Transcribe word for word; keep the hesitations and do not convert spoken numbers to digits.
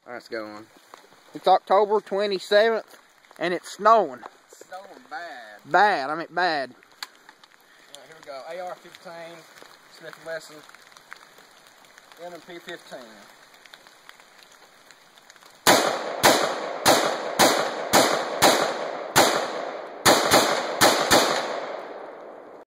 That's going. It's October twenty-seventh, and it's snowing. It's snowing bad. Bad, I mean bad. All right, here we go. A R fifteen, Smith and Wesson, M and P fifteen.